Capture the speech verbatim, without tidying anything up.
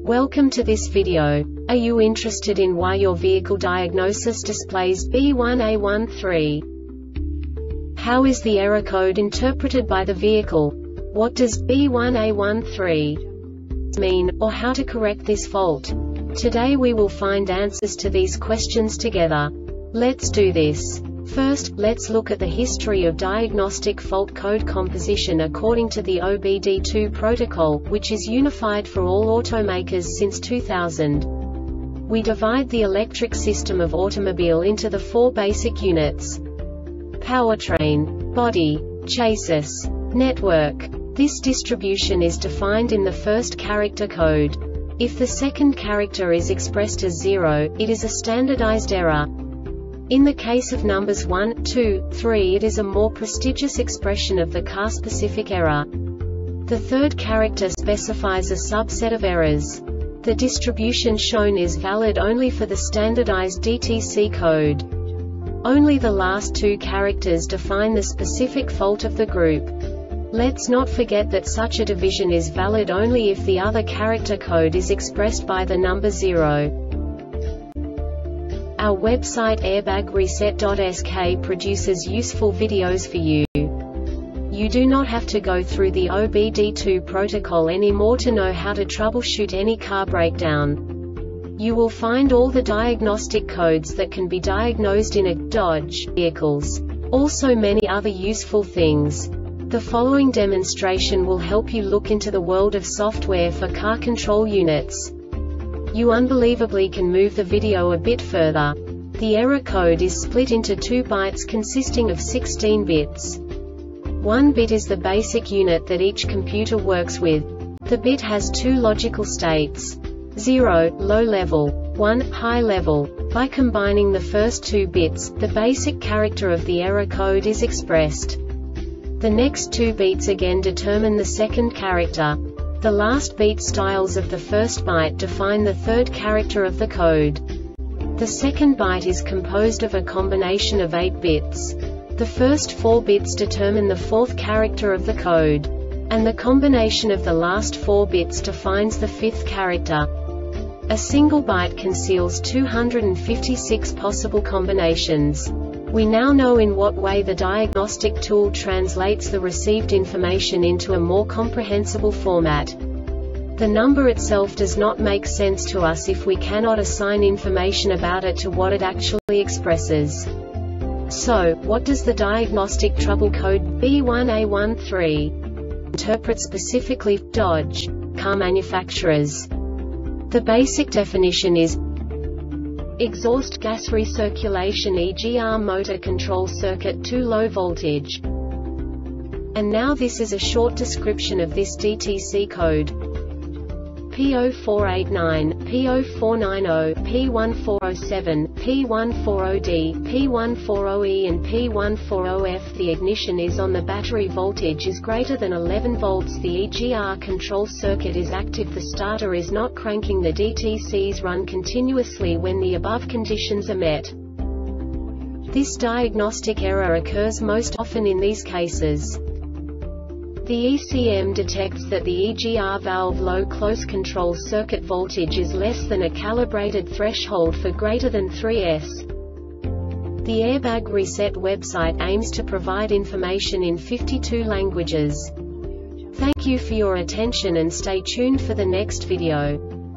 Welcome to this video. Are you interested in why your vehicle diagnosis displays B one A one three? How is the error code interpreted by the vehicle? What does B one A one three mean, or how to correct this fault? Today we will find answers to these questions together. Let's do this. First, let's look at the history of diagnostic fault code composition according to the O B D two protocol, which is unified for all automakers since two thousand. We divide the electric system of automobile into the four basic units: powertrain, body, chassis, network. This distribution is defined in the first character code. If the second character is expressed as zero, it is a standardized error. In the case of numbers one, two, three, it is a more prestigious expression of the car-specific error. The third character specifies a subset of errors. The distribution shown is valid only for the standardized D T C code. Only the last two characters define the specific fault of the group. Let's not forget that such a division is valid only if the other character code is expressed by the number zero. Our website airbag reset dot S K produces useful videos for you. You do not have to go through the O B D two protocol anymore to know how to troubleshoot any car breakdown. You will find all the diagnostic codes that can be diagnosed in a Dodge vehicles. Also many other useful things. The following demonstration will help you look into the world of software for car control units. You unbelievably can move the video a bit further. The error code is split into two bytes consisting of sixteen bits. One bit is the basic unit that each computer works with. The bit has two logical states: zero, low level, one, high level. By combining the first two bits, the basic character of the error code is expressed. The next two bits again determine the second character. The last beat styles of the first byte define the third character of the code. The second byte is composed of a combination of eight bits. The first four bits determine the fourth character of the code. And the combination of the last four bits defines the fifth character. A single byte conceals two hundred fifty-six possible combinations. We now know in what way the diagnostic tool translates the received information into a more comprehensible format. The number itself does not make sense to us if we cannot assign information about it to what it actually expresses. So, what does the diagnostic trouble code B one A one three interpret specifically for Dodge car manufacturers? The basic definition is exhaust gas recirculation E G R motor control circuit too low voltage. And now this is a short description of this D T C code. P zero four eight nine, P zero four nine zero, P one four zero seven, P one four zero D, P one four zero E and P one four zero F. The ignition is on, the battery voltage is greater than eleven volts, the E G R control circuit is active, the starter is not cranking, the D T Cs run continuously when the above conditions are met. This diagnostic error occurs most often in these cases. The E C M detects that the E G R valve low close control circuit voltage is less than a calibrated threshold for greater than three S. The Airbag Reset website aims to provide information in fifty-two languages. Thank you for your attention and stay tuned for the next video.